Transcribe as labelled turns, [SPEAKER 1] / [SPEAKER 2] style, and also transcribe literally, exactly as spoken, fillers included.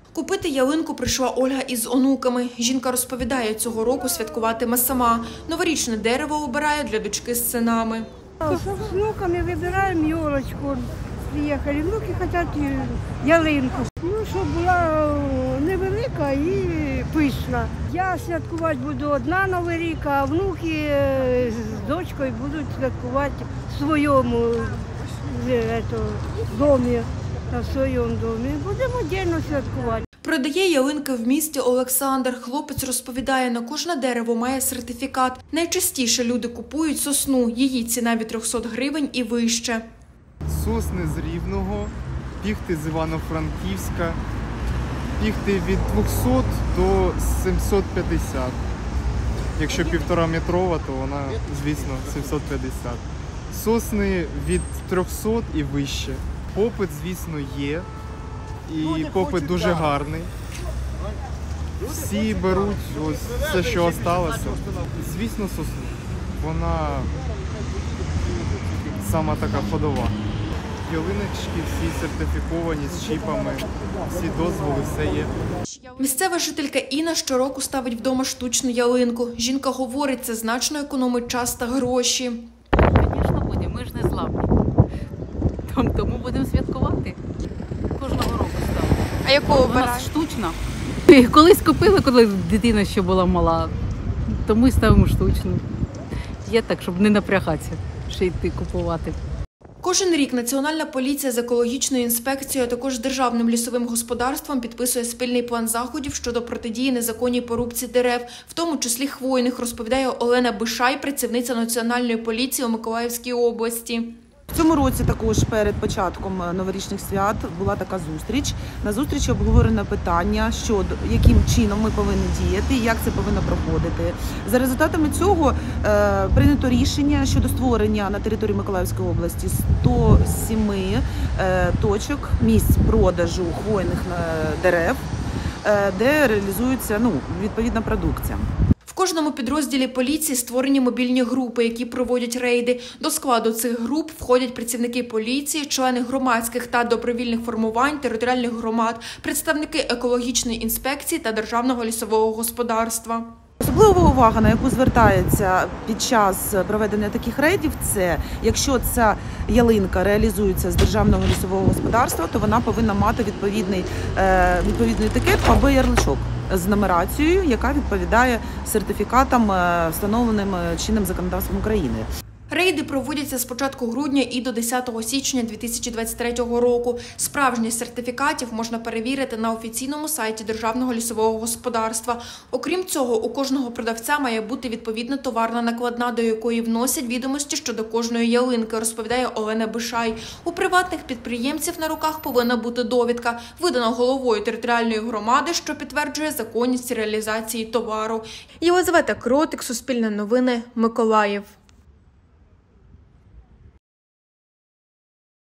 [SPEAKER 1] Купити ялинку прийшла Ольга із онуками. Жінка розповідає, цього року святкуватиме сама. Новорічне дерево обирає для дочки з синами.
[SPEAKER 2] С внуками вибираємо ялочку. Приїхали, внуки хочуть ялинку. Ну, щоб була невелика і пишна. Я святкувати буду одна Новий рік, а внуки з дочкою будуть святкувати в своєму домі. В своєму домі. Будемо дійсно святкувати.
[SPEAKER 1] Продає ялинки в місті Олександр. Хлопець розповідає, на кожне дерево має сертифікат. Найчастіше люди купують сосну. Її ціна від трьохсот гривень і вище.
[SPEAKER 3] Сосни з Рівного, піхти з Івано-Франківська, піхти від двохсот до сімсот п'ятдесят. Якщо півтора метрова, то вона, звісно, сімсот п'ятдесят. Сосни від трьохсот і вище. Попит, звісно, є. І попит дуже гарний. Всі беруть ось все, що залишилося. Звісно, сосну. Вона сама така ходова. Ялиночки всі сертифіковані з чіпами, всі дозволи, все є.
[SPEAKER 1] Місцева жителька Інна щороку ставить вдома штучну ялинку. Жінка говорить, це значно економить час та гроші.
[SPEAKER 4] Звісно, будемо, ми ж не слабкі. Тому будемо святкувати. Кожного року ставимо.
[SPEAKER 1] А яку
[SPEAKER 4] обираєте? У нас штучна. Колись купили, коли дитина ще була мала, то ми ставимо штучну. Є так, щоб не напрягатися, ще йти купувати.
[SPEAKER 1] Кожен рік Національна поліція з екологічною інспекцією, а також Державним лісовим господарством підписує спільний план заходів щодо протидії незаконній порубці дерев, в тому числі хвойних, розповідає Олена Бишай, працівниця Національної поліції у Миколаївській області.
[SPEAKER 5] В цьому році також перед початком новорічних свят була така зустріч. На зустрічі обговорено питання, щодо яким чином ми повинні діяти і як це повинно проходити. За результатами цього е, прийнято рішення щодо створення на території Миколаївської області сто сім е, точок місць продажу хвойних дерев, е, де реалізується ну, відповідна продукція.
[SPEAKER 1] В кожному підрозділі поліції створені мобільні групи, які проводять рейди. До складу цих груп входять працівники поліції, члени громадських та добровільних формувань, територіальних громад, представники екологічної інспекції та Державного лісового господарства.
[SPEAKER 5] Особлива увага, на яку звертається під час проведення таких рейдів, це якщо ця ялинка реалізується з Державного лісового господарства, то вона повинна мати відповідний, відповідну етикетку або ярличок з нумерацією, яка відповідає сертифікатам, встановленим чинним законодавством України.
[SPEAKER 1] Рейди проводяться з початку грудня і до десятого січня дві тисячі двадцять третього року. Справжність сертифікатів можна перевірити на офіційному сайті Державного лісового господарства. Окрім цього, у кожного продавця має бути відповідна товарна накладна, до якої вносять відомості щодо кожної ялинки, розповідає Олена Бишай. У приватних підприємців на руках повинна бути довідка, видана головою територіальної громади, що підтверджує законність реалізації товару. Єлизавета Кротик, Суспільне новини, Миколаїв.